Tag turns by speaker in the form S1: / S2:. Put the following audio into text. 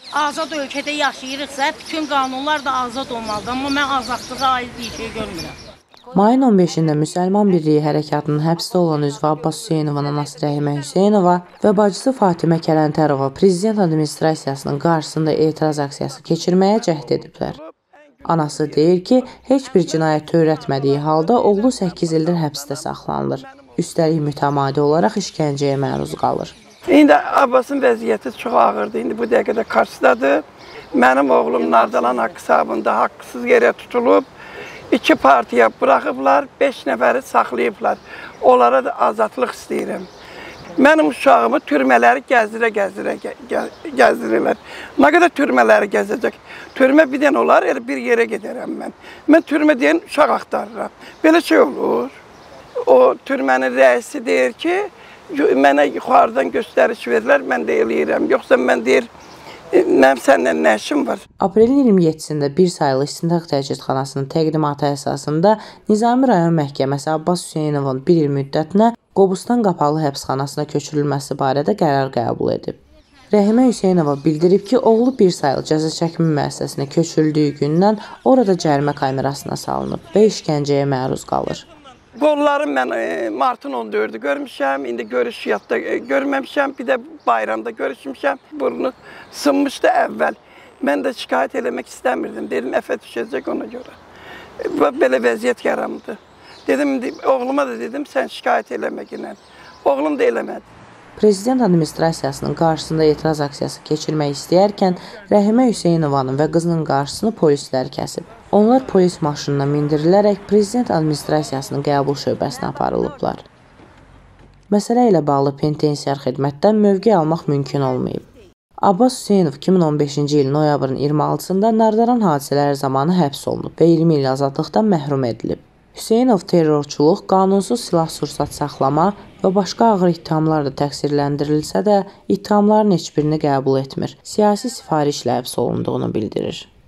S1: azad ölkədə yaşayırıqsa, bütün qanunlar da azad olmalıdır. Amma mən azadlığa aid bir şey görmürəm.
S2: Mayın 15-də Müsəlman Birliyi Hərəkatının həbsdə olan üzvü Abbas Hüseynovanın anası Rəhimə Hüseynova və bacısı Fatimə Kələntərova Prezident Administrasiyasının qarşısında etiraz aksiyası keçirməyə cəhd ediblər. Anası deyir ki, heç bir cinayət törətmədiyi halda oğlu 8 ildir həbsdə saxlanılır. Üstəlik mütəmadi olaraq işgəncəyə məruz qalır.
S3: İndi Abbasın vəziyyəti çox ağırdır. İndi bu dəqiqədə Karsdadır. Mənim oğlum Nardalan hesabında haqsız yerə tutulub. 2 partiya buraxıblar, 5 nəfəri saxlayıblar. Onlara da azadlıq istəyirəm. Mənim uşağımı türmələri gəzdirirlər. Nə qədər türmələri gəzəcək? Türmə bir dənə olar, elə bir yerə gedərəm mən. Mən türmə deyən uşaq axtarıram. Belə şey olur. O türmənin rəisi deyir ki, mənə yuxarıdan göstəriş verirlər, mən də eləyirəm. Yoxsa mən deyir, mənim səninlə nə işim var?
S2: Aprelin 27-sində bir sayılı İstintaq Təcridxanasının təqdimatı əsasında Nizami rayon məhkəməsi Abbas Hüseynovun 1 il müddətinə Qobustan qapalı həbsxanasına köçürülməsi barədə qərar qəbul edib. Rəhimə Hüseynova bildirib ki, oğlu bir sayılı cəza çəkmə müəssisəsinə köçürüldüyü gündən orada cərimə kamerasına salınıb və işgəncəyə məruz qalır.
S3: Qollarım mən martın 14-ü görmüşəm, indi görüş yadda görməmişəm, bir də bayramda görüşmüşəm. Burnu sınmışdı əvvəl. Mən də şikayət eləmək istəmirdim, dedim əfə düşəcək ona görə. Belə vəziyyət yarandı. Dedim, oğluma da dedim, sən şikayət eləmək ilə. Oğlum da eləmədi.
S2: Prezident Administrasiyasının qarşısında etiraz aksiyası keçirmək istəyərkən Rəhimə Hüseynovanın və qızının qarşısını polislər kəsib. Onlar polis maşınına mindirilərək Prezident Administrasiyasının qəbul şöbəsinə aparılıblar. Məsələ ilə bağlı penitensiar xidmətdən mövqe almaq mümkün olmayıb. Abbas Hüseynov 2015-ci il noyabrın 26-sında Nardaran hadisələri zamanı həbs olunub və 20 il azadlıqdan məhrum edilib. Hüseynov terrorçuluq, qanunsuz silah-sursat saxlama və başqa ağır ittihamlarla təqsirləndirilsə də, ittihamların heç birini qəbul etmir. Siyasi sifarişlə həbs olunduğunu bildirir.